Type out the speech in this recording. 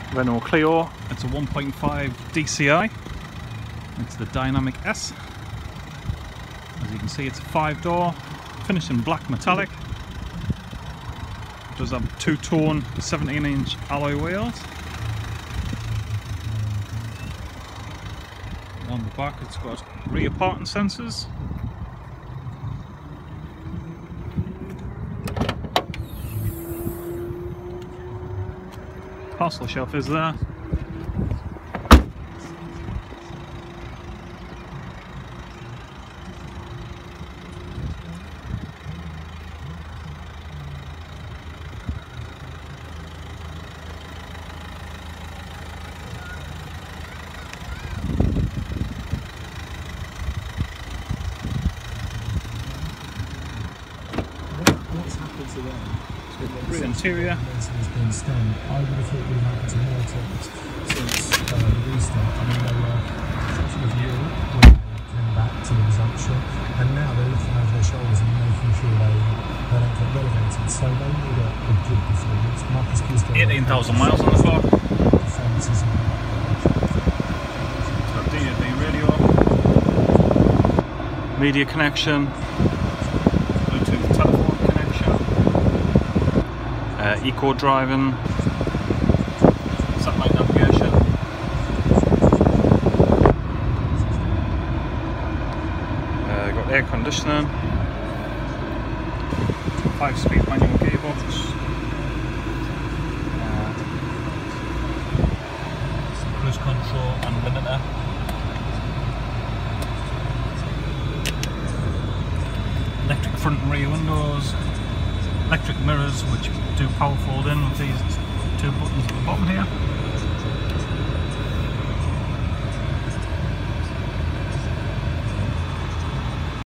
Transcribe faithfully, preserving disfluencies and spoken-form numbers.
Renault Clio. It's a one point five D C I. It's the Dynamique S. As you can see, it's a five door, finished in black metallic. It does have two-tone seventeen inch alloy wheels. On the back it's got rear parking sensors. Parcel shelf is there. What's happened to them? Rear interior. Has been stemmed. I would have thought we'd happened to more things since uh, the restart. I mean, they were sort of you when they came back to the resumption, and now they're looking over their shoulders and making sure they, they don't get relegated. So they need a, a good performance. Marcus Piston. eighteen thousand miles on the clock. Performances. It's got D A B radio, media connection, Bluetooth telephone connection, uh, eco driving, satellite navigation, uh, got air conditioning, five speed manual gearbox, uh, cruise control and limiter. Electric front and rear windows, electric mirrors which do power fold in with these two buttons at the bottom here.